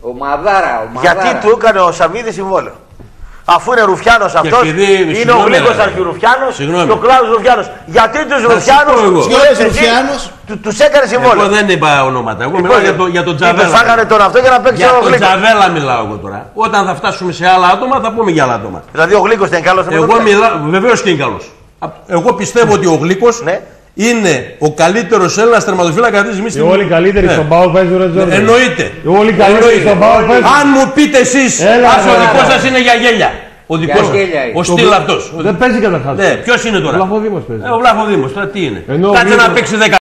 Ομαδάρα. Γιατί του έκανε ο Σαββίδης συμβόλαιο. Αφού είναι Ρουφιάνος αυτός, είναι ο Γλύκος Αρχιρουφιάνος και ο Κλάους Ρουφιάνος. Γιατί τους Ρουφιάνους τους έκανε συμβόλαιο. Εγώ δεν είπα ονόματα. Εγώ μιλάω για τον Τζαβέλα. Τους φάγανε τον αυτό για να παίξει ο Γλύκος. Για τον Τζαβέλα μιλάω εγώ τώρα. Όταν θα φτάσουμε σε άλλα άτομα θα πούμε για άλλα άτομα. Δηλαδή ο Γλύκος είναι καλός. Εγώ μιλάω, βεβαίως και είναι καλός. Εγώ πιστεύω ότι ο Γλύκος είναι ο καλύτερος Έλληνας τερματοφύλακας αυτή τη στιγμή. Οι όλοι καλύτεροι στον ΠΑΟΚ παίζουν ο Τζόρνταν. Εννοείται. Οι όλοι καλύτεροι στον ΠΑΟΚ παίζουν. Αν μου πείτε εσείς, ας ο δικός σας είναι για γέλια. Ο δικός σας. Ο στυλ αυτός. Δεν παίζει καταρχάς. Ποιος είναι τώρα? Ο Βλαχοδήμος παίζει. Ο Βλαχοδήμος τώρα τι είναι? Ενώ Κάτσε να παίξει 10